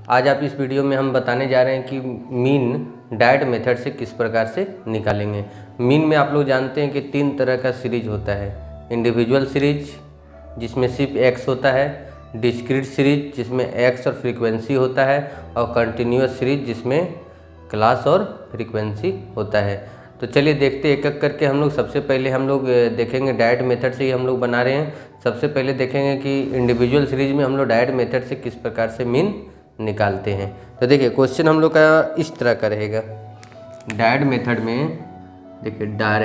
आज आप इस वीडियो में हम बताने जा रहे हैं कि मीन डायट मेथड से किस प्रकार से निकालेंगे। मीन में आप लोग जानते हैं कि 3 तरह का सीरीज होता है। इंडिविजुअल सीरीज जिसमें सिर्फ एक्स होता है, डिस्क्रीट सीरीज जिसमें एक्स और फ्रीक्वेंसी होता है, और कंटिन्यूअस सीरीज जिसमें क्लास और फ्रीक्वेंसी होता है। तो चलिए देखते एक एक करके हम लोग। सबसे पहले हम लोग देखेंगे डायट मेथड से ही हम लोग बना रहे हैं। सबसे पहले देखेंगे कि इंडिविजुअल सीरीज में हम लोग डायट मेथड से किस प्रकार से मीन निकालते हैं। तो देखिए क्वेश्चन हम लोग का इस तरह का रहेगा। डायट मेथड में देखिए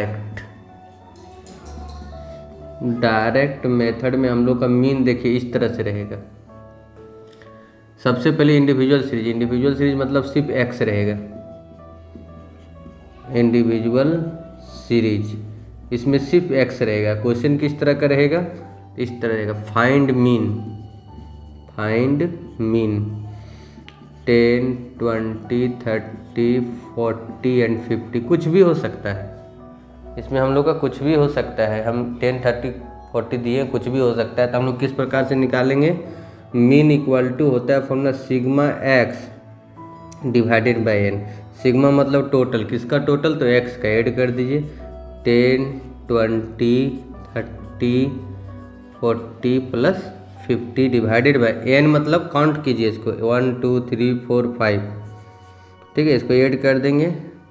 डायरेक्ट मेथड में हम लोग का मीन देखिए इस तरह से रहेगा। सबसे पहले इंडिविजुअल सीरीज मतलब सिर्फ एक्स रहेगा। इंडिविजुअल सीरीज इसमें सिर्फ एक्स रहेगा। क्वेश्चन किस तरह का रहेगा? इस तरह रहेगा, फाइंड मीन 10, 20, 30, 40 एंड 50। कुछ भी हो सकता है इसमें, हम लोग का कुछ भी हो सकता है। हम 10, 30, 40 दिए, कुछ भी हो सकता है। तो हम लोग किस प्रकार से निकालेंगे? मीन इक्वल टू होता है formula sigma x divided by n. Sigma मतलब टोटल, किसका टोटल? तो एक्स का ऐड कर दीजिए। 10, 20, 30, 40 प्लस 50 डिवाइडेड बाई एन मतलब काउंट कीजिए इसको, 1, 2, 3, 4, 5। ठीक है, इसको ऐड कर देंगे।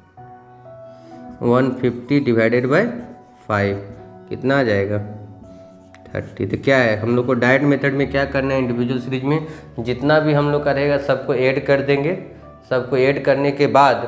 150 डिवाइडेड बाई 5 कितना आ जाएगा? 30। तो क्या है, हम लोग को डायट मेथड में क्या करना है? इंडिविजुअल सीरीज में जितना भी हम लोग का रहेगा सबको ऐड कर देंगे। सबको ऐड करने के बाद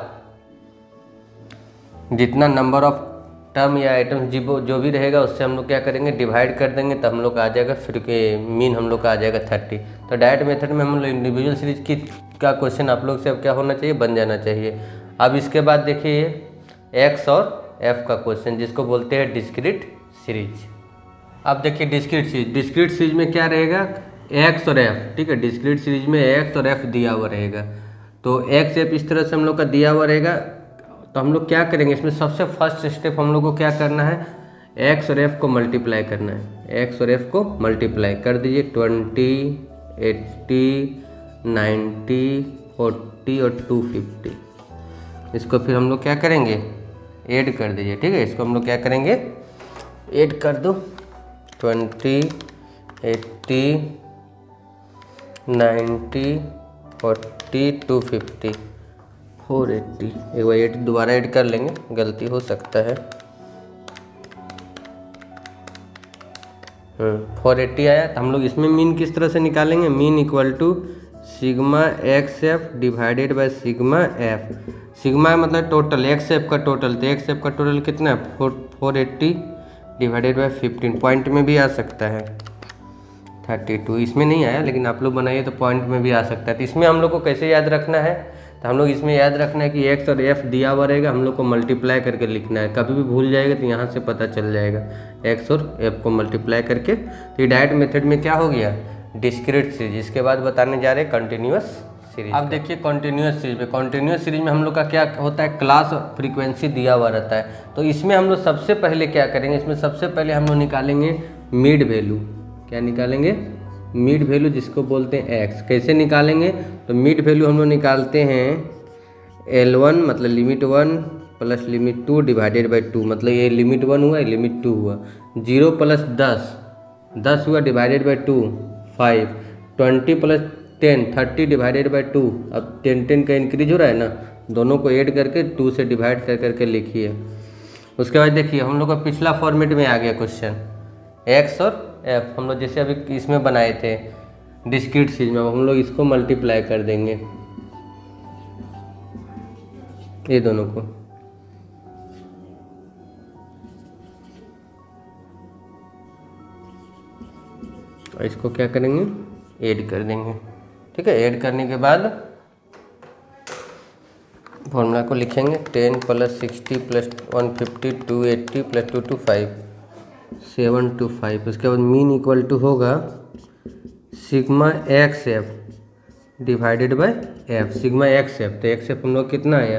जितना नंबर ऑफ टर्म या आइटम्स जो भी रहेगा उससे हम लोग क्या करेंगे? डिवाइड कर देंगे। तो हम लोग का आ जाएगा फिर के मीन हम लोग का आ जाएगा 30। तो डायट मेथड में हम लोग इंडिविजुअल सीरीज का क्वेश्चन आप लोग से अब क्या होना चाहिए? बन जाना चाहिए। अब इसके बाद देखिए एक्स और एफ का क्वेश्चन जिसको बोलते हैं डिस्क्रीट सीरीज। अब देखिए डिस्क्रीट सीरीज में क्या रहेगा? एक्स और एफ। ठीक है, डिस्क्रीट सीरीज में एक्स और एफ दिया हुआ रहेगा। तो एक्स एफ इस तरह से हम लोग का दिया हुआ रहेगा। तो हम लोग क्या करेंगे इसमें? सबसे फर्स्ट स्टेप हम लोग को क्या करना है? एक्स और एफ को मल्टीप्लाई करना है। एक्स और एफ को मल्टीप्लाई कर दीजिए। 20, 80, 90, 40 और 250। इसको फिर हम लोग क्या करेंगे? ऐड कर दीजिए। ठीक है, इसको हम लोग क्या करेंगे? ऐड कर दो। 20, 80, 90, 40, 250, 480। एक बार ऐड दोबारा ऐड कर लेंगे, गलती हो सकता है। 480 आया। तो हम लोग इसमें मीन किस तरह से निकालेंगे? Mean equal to sigma x f divided by sigma f. Sigma मतलब टोटल, एक्स एफ का टोटल। तो एक्स एफ का टोटल कितना है? 480 डिवाइडेड बाय 15। पॉइंट में भी आ सकता है 32। इसमें नहीं आया लेकिन आप लोग बनाइए तो पॉइंट में भी आ सकता है। तो इसमें हम लोग को कैसे याद रखना है? तो हम लोग इसमें याद रखना है कि एक्स और एफ दिया हुआ रहेगा, हम लोग को मल्टीप्लाई करके लिखना है। कभी भी भूल जाएगा तो यहाँ से पता चल जाएगा, एक्स और एफ को मल्टीप्लाई करके। तो ये डायट मेथड में क्या हो गया? Discrete series. इसके बाद बताने जा रहे हैं कंटिन्यूअस सीरीज। अब देखिए कंटिन्यूअस सीरीज में हम लोग का क्या होता है? क्लास और फ्रीक्वेंसी दिया हुआ रहता है। तो इसमें हम लोग सबसे पहले क्या करेंगे? इसमें सबसे पहले हम लोग निकालेंगे मिड वैल्यू। क्या निकालेंगे? मिड वैल्यू, जिसको बोलते हैं एक्स। कैसे निकालेंगे? तो मिड वैल्यू हम लोग निकालते हैं L1 मतलब limit 1 plus limit 2 divided by 2। मतलब ये लिमिट 1 हुआ, लिमिट 2 हुआ। 0 प्लस 10 हुआ divided by 2 5। 20 plus 10 30 divided by 2। अब 10 का इंक्रीज हो रहा है ना, दोनों को ऐड करके 2 से डिवाइड कर करके लिखिए। उसके बाद देखिए हम लोग का पिछला फॉर्मेट में आ गया क्वेश्चन, एक्स और एफ। हम लोग जैसे अभी इसमें बनाए थे डिस्क्रीट सीरीज में, हम लोग इसको मल्टीप्लाई कर देंगे, ये दोनों को। और इसको क्या करेंगे? ऐड कर देंगे। ठीक है, ऐड करने के बाद फॉर्मूला को लिखेंगे 10 प्लस 60 प्लस 150 280 प्लस 225 725। उसके बाद मीन इक्वल टू होगा sigma x f divided by f. Sigma x f, तो एक्स एफ हम लोग कितना आया?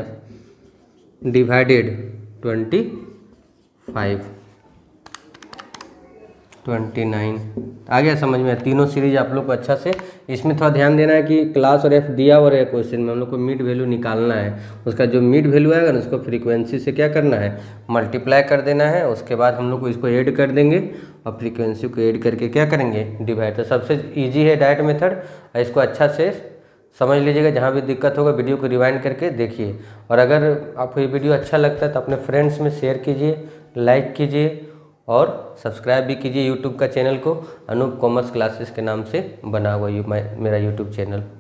डिवाइडेड 25। 29 आ गया समझ में। तीनों सीरीज आप लोग को अच्छा से इसमें थोड़ा ध्यान देना है कि क्लास और एफ दिया और है क्वेश्चन में, हम लोग को मिड वैल्यू निकालना है। उसका जो मिड वैल्यू आएगा ना उसको फ्रीक्वेंसी से क्या करना है, मल्टीप्लाई कर देना है। उसके बाद हम लोग को इसको ऐड कर देंगे और फ्रीक्वेंसी को ऐड करके क्या करेंगे, डिवाइड। तो सबसे ईजी है डायरेक्ट मेथड, इसको अच्छा से समझ लीजिएगा। जहाँ भी दिक्कत होगा वीडियो को रिवाइंड करके देखिए। और अगर आपको ये वीडियो अच्छा लगता है तो अपने फ्रेंड्स में शेयर कीजिए, लाइक कीजिए और सब्सक्राइब भी कीजिए यूट्यूब का चैनल को। अनूप कॉमर्स क्लासेस के नाम से बना हुआ मेरा यूट्यूब चैनल।